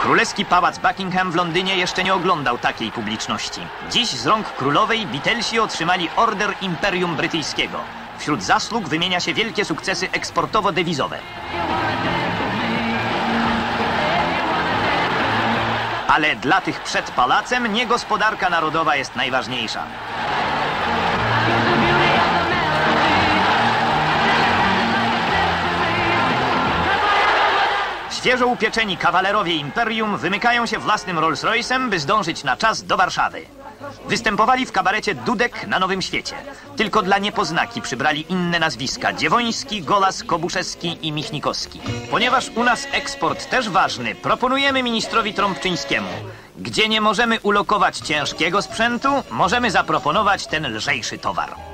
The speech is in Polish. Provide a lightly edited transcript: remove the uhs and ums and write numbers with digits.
Królewski pałac Buckingham w Londynie jeszcze nie oglądał takiej publiczności. Dziś z rąk królowej Beatlesi otrzymali Order Imperium Brytyjskiego. Wśród zasług wymienia się wielkie sukcesy eksportowo-dewizowe. Ale dla tych przed pałacem nie gospodarka narodowa jest najważniejsza. Świeżo upieczeni kawalerowie imperium wymykają się własnym Rolls-Royce'em, by zdążyć na czas do Warszawy. Występowali w kabarecie Dudek na Nowym Świecie. Tylko dla niepoznaki przybrali inne nazwiska: Dziewoński, Golas, Kobuszewski i Michnikowski. Ponieważ u nas eksport też ważny, proponujemy ministrowi Trąbczyńskiemu: gdzie nie możemy ulokować ciężkiego sprzętu, możemy zaproponować ten lżejszy towar.